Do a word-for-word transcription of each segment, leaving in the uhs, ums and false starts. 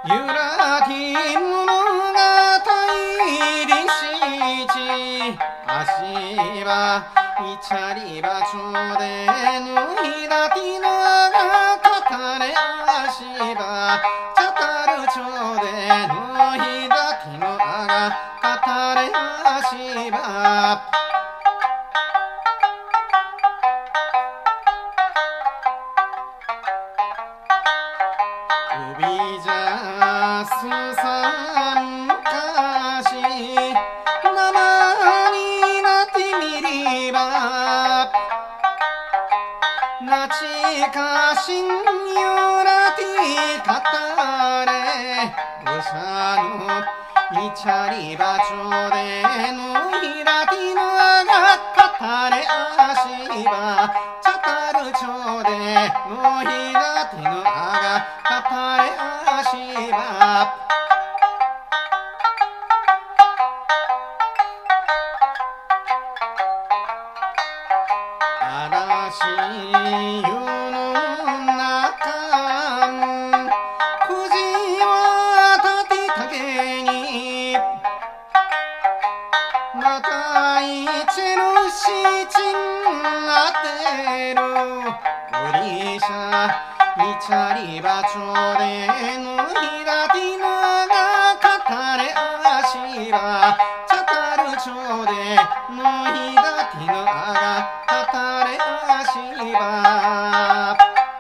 ゆらき物がたいりしちあしばいちゃりばちょでぬいだてのがかたれあしばちゃたるちょでぬいだてのがかたれあしばうびじゃすさんかしなまになってみりばなちかしんゆらてかたれぶしゃのいちゃりばちょでぬいだてのがかたれあしばちゃたるちょでぬいだてのがかたれあしば嵐湯の中くじは立てかけにまたいちるしちんあてるうりしゃいちゃりばちょでぬいだてのがかたれあしばちゃたるちょでぬいだてのがかたれあしば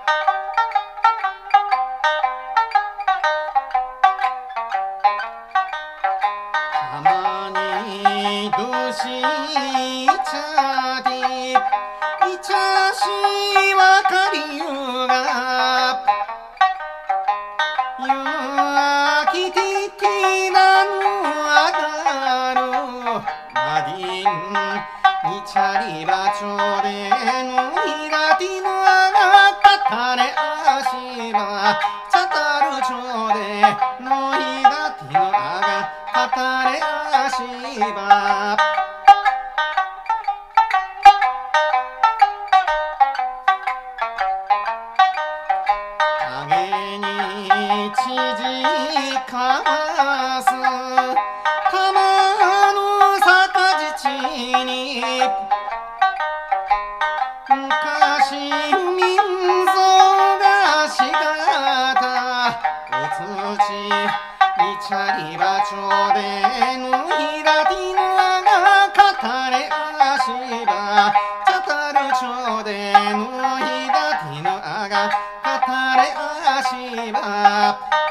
たまにどしちゃでいちゃしわかりゆがゆあきててなぬあがるまりんいちゃりばちょでぬいだてのがかたれあしばちゃたるちょでぬいだてのがかたれあしば影にちじかわすたまのさかじちに昔民族がしがたうつちいちゃりばちょでぬいだてのがかたれあしばちゃたるちょでぬいだてのがかたれあしば